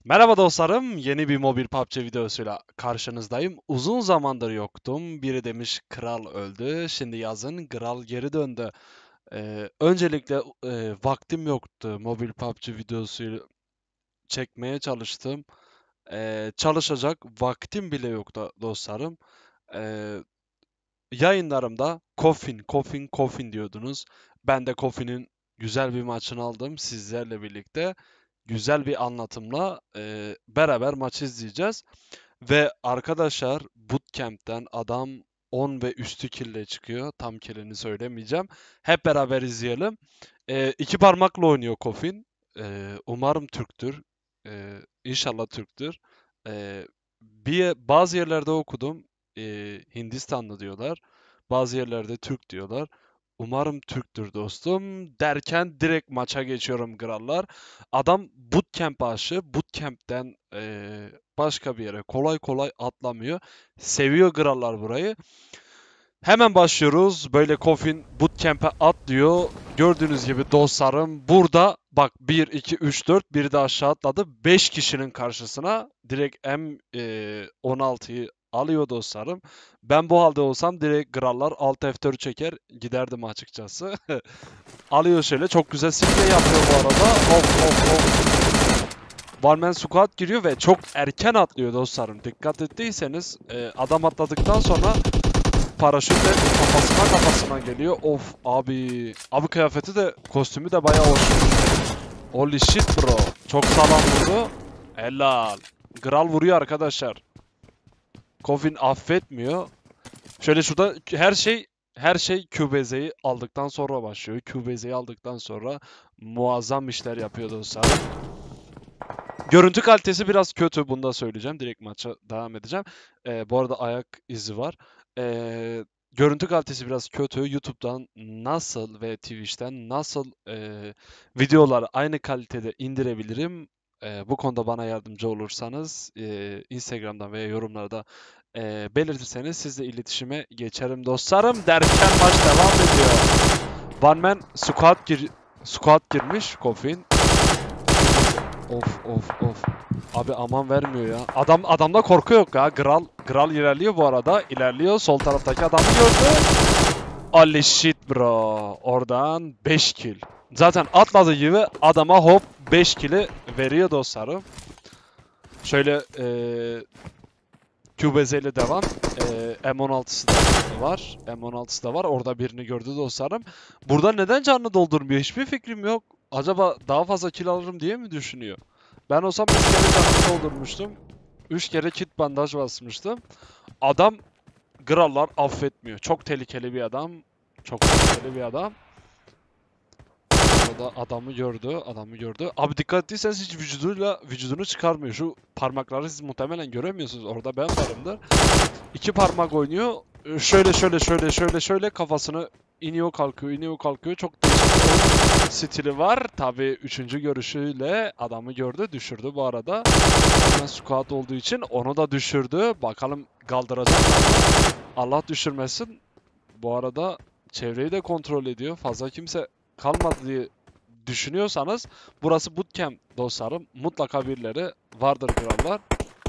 Merhaba dostlarım, yeni bir mobil PUBG videosuyla karşınızdayım. Uzun zamandır yoktum. Biri demiş kral öldü, şimdi yazın kral geri döndü. Öncelikle vaktim yoktu. Mobil PUBG videosu çekmeye çalıştım. Çalışacak vaktim bile yoktu dostlarım. Ee, Yayınlarımda Coffin diyordunuz. Ben de Coffin'in güzel bir maçını aldım sizlerle birlikte. Güzel bir anlatımla beraber maç izleyeceğiz. Ve arkadaşlar Bootcamp'ten adam 10 ve üstü kille çıkıyor. Tam killini söylemeyeceğim. Hep beraber izleyelim. İki parmakla oynuyor Coffin. Umarım Türktür. İnşallah Türktür. Bazı yerlerde okudum. Hindistanlı diyorlar. Bazı yerlerde Türk diyorlar. Umarım Türktür dostum. Derken direkt maça geçiyorum krallar. Adam bootcamp aşığı. Bootcamp'ten başka bir yere kolay kolay atlamıyor. Seviyor krallar burayı. Hemen başlıyoruz. Böyle Coffin bootcamp'e atlıyor. Gördüğünüz gibi dostlarım burada bak 1, 2, 3, 4 biri de aşağı atladı. 5 kişinin karşısına direkt M16'yı alıyor dostlarım. Ben bu halde olsam direkt krallar alt F4 çeker giderdim açıkçası. Alıyor şöyle çok güzel sprey yapıyor bu arada. Of of of. One man squad giriyor ve çok erken atlıyor dostlarım. Dikkat ettiyseniz adam atladıktan sonra paraşütle kafasına geliyor. Of abi. Abi kıyafeti de kostümü de bayağı hoş. Holy shit bro. Çok sağlam vurdu. Helal. Kral vuruyor arkadaşlar. Coffin affetmiyor. Şöyle şurada her şey QBZ'yi aldıktan sonra başlıyor. QBZ'yi aldıktan sonra muazzam işler yapıyor dostlar. Görüntü kalitesi biraz kötü. Bunu da söyleyeceğim. Direkt maça devam edeceğim. Bu arada ayak izi var. Görüntü kalitesi biraz kötü. YouTube'dan nasıl ve Twitch'ten nasıl videoları aynı kalitede indirebilirim? Bu konuda bana yardımcı olursanız Instagram'dan veya yorumlarda belirtirseniz sizle iletişime geçerim dostlarım. Derken maç devam ediyor. One man squad girmiş Coffin. Of. Abi aman vermiyor ya. Adamda korku yok ya. Gral ilerliyor bu arada. İlerliyor. Sol taraftaki adamı gördü. Holy shit bro. Oradan 5 kill. Zaten atladığı gibi adama hop 5 kill'i veriyor dostlarım. Şöyle QBZ ile devam. M16'sı da var. M16'sı da var. Orada birini gördü dostlarım. Burada neden canını doldurmuyor? Hiçbir fikrim yok. Acaba daha fazla kill alırım diye mi düşünüyor? Ben olsam 3 kere canını doldurmuştum. 3 kere kit bandaj basmıştım. Adam Grallar affetmiyor. Çok tehlikeli bir adam. Çok tehlikeli bir adam. O da adamı gördü. Abi dikkat ettiyseniz hiç vücudunu çıkarmıyor. Şu parmakları siz muhtemelen göremiyorsunuz. Orada ben varımdır. İki parmak oynuyor. Şöyle kafasını iniyor kalkıyor. Çok değişik bir oyun stili var. Tabii üçüncü görüşüyle adamı gördü, düşürdü bu arada. Hemen squad olduğu için onu da düşürdü. Bakalım kaldıracak mı? Allah düşürmesin. Bu arada çevreyi de kontrol ediyor. Fazla kimse kalmadı diye düşünüyorsanız burası bootcamp dostlarım. Mutlaka birileri vardır krallar.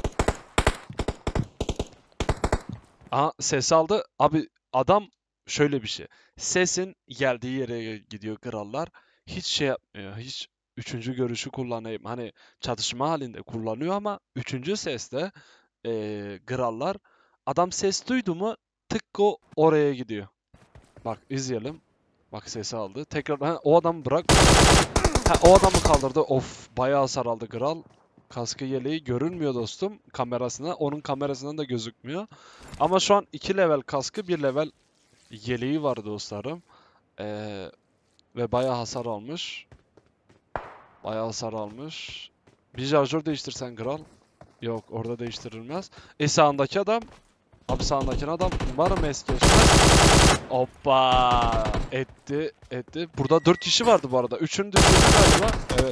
Aha ses aldı. Abi adam şöyle bir şey. Sesin geldiği yere gidiyor krallar. Hiç şey yapmıyor. Hiç üçüncü görüşü kullanayım. Hani çatışma halinde kullanıyor ama üçüncü seste krallar adam ses duydu mu tıkko oraya gidiyor. Bak izleyelim. Bak sesi aldı. Tekrar o adamı bırak. O adamı kaldırdı. Of bayağı hasar aldı kral. Kaskı yeleği görünmüyor dostum kamerasına. Onun kamerasından da gözükmüyor. Ama şu an 2 level kaskı 1 level yeleği var dostlarım. Ve bayağı hasar almış. Bayağı hasar almış. Bir şarjör değiştirsen kral. Yok orada değiştirilmez. Sağındaki adam. Abi sağındaki adam umarım es geçmez. Hoppa. Etti. Burada 4 kişi vardı bu arada. 3'ünü düşürdü galiba. Evet.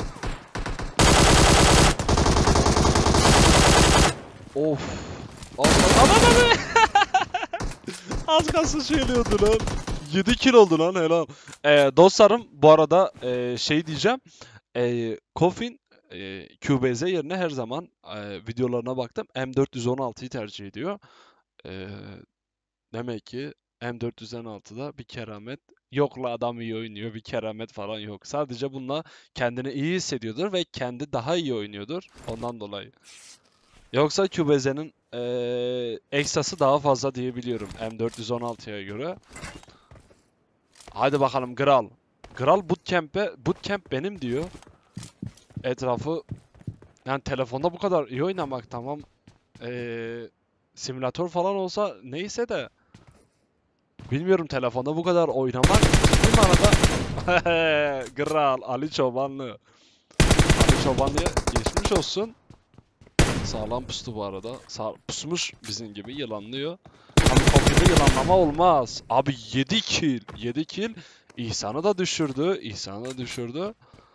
Of. Aman. Az kalsın söylüyordu lan. 7 kill oldu lan helal. Dostlarım bu arada şey diyeceğim. Coffin QBZ yerine her zaman videolarına baktım. M416'yı tercih ediyor. E, Demek ki M416'da bir keramet yok la, adam iyi oynuyor, bir keramet falan yok. Sadece bununla kendini iyi hissediyordur ve kendi daha iyi oynuyordur ondan dolayı. Yoksa QBZ'nin eksası daha fazla diyebiliyorum M416'ya göre. Hadi bakalım Kral. Kral bootcamp benim diyor. Etrafı yani telefonda bu kadar iyi oynamak tamam. Simülatör falan olsa neyse de bilmiyorum, telefonda bu kadar oynamak ciddi manada Kral Ali Çobanlı. Ali Çobanlı'ya geçmiş olsun. Sağlam pustu bu arada. Pusmuş bizim gibi yılanlıyor. Abi kompüterde yılanlama olmaz. Abi 7 kill. 7 kill. İhsan'ı da düşürdü. İhsan'ı da düşürdü.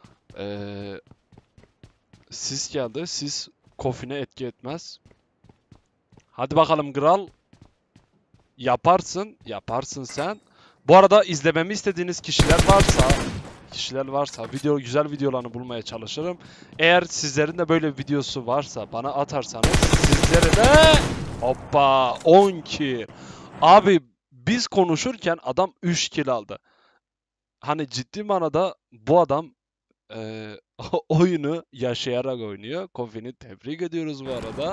Sis geldi. Sis Kofi'ne etki etmez. Hadi bakalım Kral. Yaparsın. Yaparsın sen. Bu arada izlememi istediğiniz kişiler varsa güzel videolarını bulmaya çalışırım. Eğer sizlerin de böyle videosu varsa bana atarsanız sizlere de hoppa 10 kill. Abi biz konuşurken adam 3 kill aldı. Hani ciddi manada bu adam oyunu yaşayarak oynuyor. Kofi'ni tebrik ediyoruz bu arada.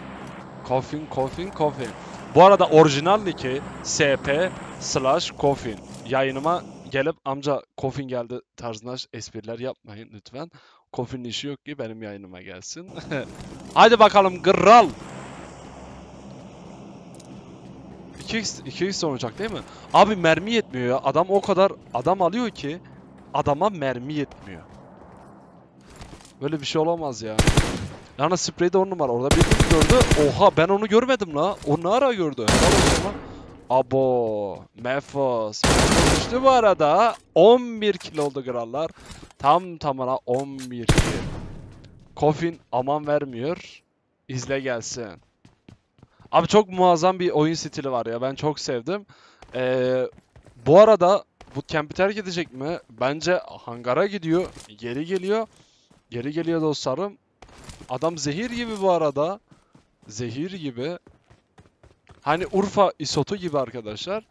Kofin. Bu arada orijinal nicki sp/Kofin. Yayınıma gelip amca Kofin geldi tarzında espriler yapmayın lütfen. Kofin'in işi yok ki benim yayınıma gelsin. Hadi bakalım Kral. 2x olacak değil mi? Abi mermi yetmiyor ya. Adam o kadar adam alıyor ki adama mermi yetmiyor. Böyle bir şey olamaz ya. Yani spreyde 10 numara. Orada birini mi gördü? Oha ben onu görmedim la. O ne ara gördü? Helal olsun lan. Abo. Mefos. Düştü bu arada. 11 kill oldu krallar. Tam tamına 11 kill. Kofin aman vermiyor. İzle gelsin. Abi çok muazzam bir oyun stili var ya. Ben çok sevdim. Bu arada bootcamp'i terk edecek mi? Bence hangara gidiyor. Geri geliyor. Geri geliyor dostlarım. Adam zehir gibi bu arada. Zehir gibi. Hani Urfa isotu gibi arkadaşlar.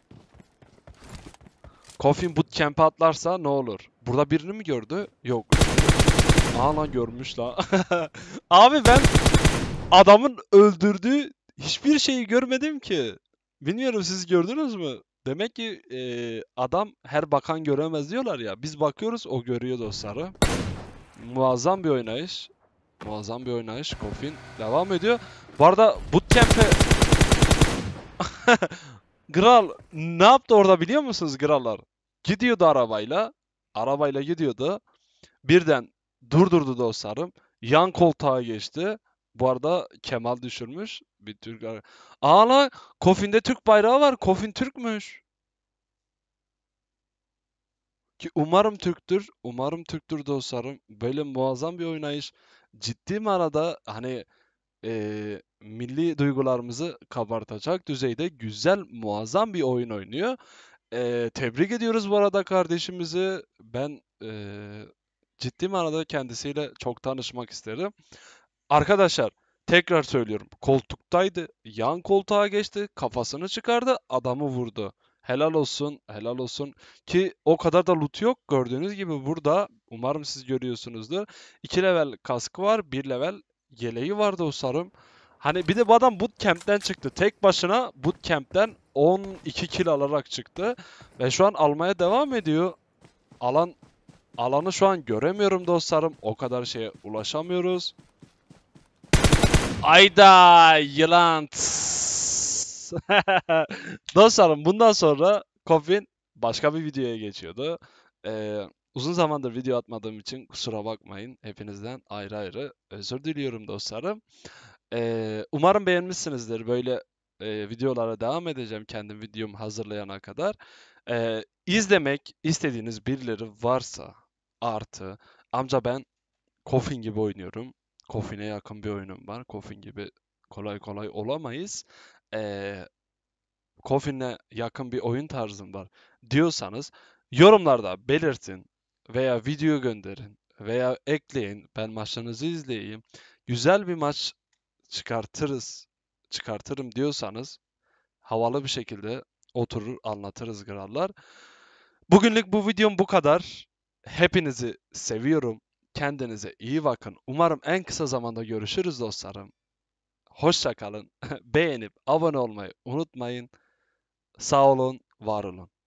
Coffin bootcamp'e atlarsa ne olur? Burada birini mi gördü? Yok. Aa lan görmüş la. Abi ben adamın öldürdüğü hiçbir şeyi görmedim ki. Bilmiyorum siz gördünüz mü? Demek ki adam her bakan göremez diyorlar ya. Biz bakıyoruz o görüyor dostlarım. Muazzam bir oynayış. Muazzam bir oynayış. Coffin devam ediyor. Bu arada bootcamp'e Kral ne yaptı orada biliyor musunuz krallar? Gidiyordu arabayla. Arabayla gidiyordu. Birden durdurdu dostlarım. Yan koltuğa geçti. Bu arada Kemal düşürmüş. Bir Türk. Aa lan Kofin'de Türk bayrağı var. Kofin Türkmüş. Ki umarım Türktür. Umarım Türktür dostlarım. Böyle muazzam bir oynayış. Ciddi manada hani milli duygularımızı kabartacak düzeyde güzel, muazzam bir oyun oynuyor. Tebrik ediyoruz bu arada kardeşimizi. Ben ciddi manada kendisiyle çok tanışmak isterim. Arkadaşlar tekrar söylüyorum. Koltuktaydı. Yan koltuğa geçti. Kafasını çıkardı. Adamı vurdu. Helal olsun. Helal olsun. Ki o kadar da loot yok. Gördüğünüz gibi burada. Umarım siz görüyorsunuzdur. 2 level kaskı var. 1 level yeleği var dostlarım. Hani bir de bu adam bootcamp'ten çıktı. Tek başına bootcamp'ten 12 kill alarak çıktı. Ve şu an almaya devam ediyor. Alanı şu an göremiyorum dostlarım. O kadar şeye ulaşamıyoruz. Ayda yılan. Dostlarım bundan sonra Coffin başka bir videoya geçiyordu. Uzun zamandır video atmadığım için kusura bakmayın. Hepinizden ayrı ayrı özür diliyorum dostlarım. Umarım beğenmişsinizdir. Böyle videolara devam edeceğim kendim videomu hazırlayana kadar. İzlemek istediğiniz birileri varsa artı amca ben Coffin gibi oynuyorum. Coffin'e yakın bir oyunum var. Coffin gibi kolay kolay olamayız. Ee, Coffin'e yakın bir oyun tarzım var diyorsanız yorumlarda belirtin veya video gönderin. veya ekleyin. Ben maçlarınızı izleyeyim. Güzel bir maç çıkartırım diyorsanız havalı bir şekilde oturur anlatırız krallar. Bugünlük bu videom bu kadar. Hepinizi seviyorum. Kendinize iyi bakın. Umarım en kısa zamanda görüşürüz dostlarım. Hoşça kalın. Beğenip abone olmayı unutmayın. Sağ olun, var olun.